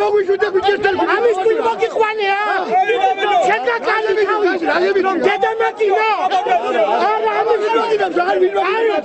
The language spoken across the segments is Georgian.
მოგვიშვიდე გვიჭირდეთ ამის თვითმოგი ყვანე შეგაკალი თავი რომ დედამატინო არა ამის მოგინებს აღარ ვინმოგინებს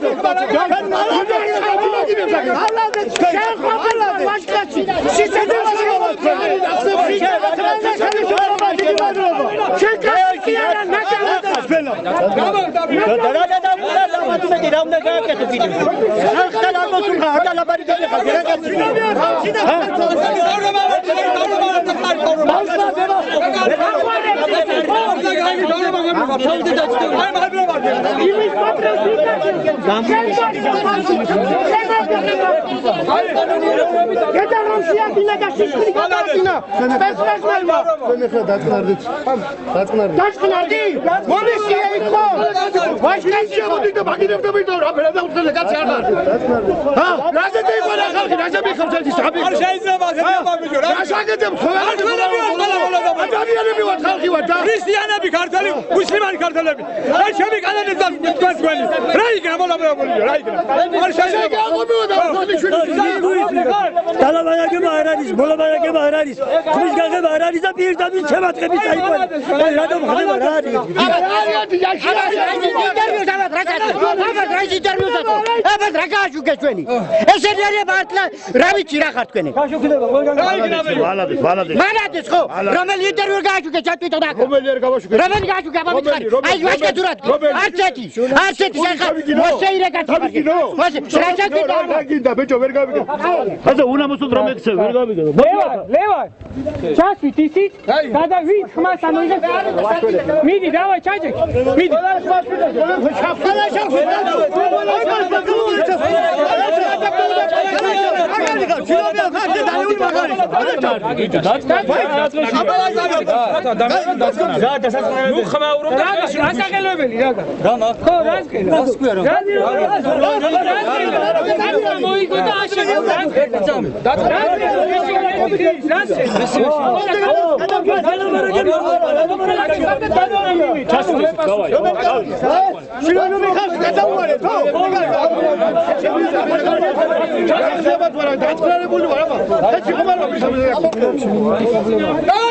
ქრისტიანები ქართველი მუსლიმანი ქართველები რა შემიკანანეთ და თქვენი რა იქნება მოლაპარაკებული რა იქნება არ შეიძლება დალაბარაკება არ არის მოლაპარაკება არ არის ხმის გაღება არ არის და პირდაპირ შემატყების დაიყვანა რატომ ხდება რა არის რა გააშუქეს ჩვენი ესენი არის მართლა რა ვიცი რა ხარ თქვენი გაშუქდება ყველგან მალადეს ხო რომელი ინტერვიუ გააშუქეს ჩატვიტო და რომელი არ გავაშუქეს რომელი გააშუქე აბა მითხარი აი ვაშკა დურად არცეთი შეხარ მოსეირე კაცი რა შეგიდა რა გინდა ბეჭო ვერ გავიგე ასე უნამოსოდ რომ ექცე ვერ გავიგე ლევან ჩასვით ისიც გადავით ხმას ამოიღეთ მიდი დავა ჩაჭე მიდი That's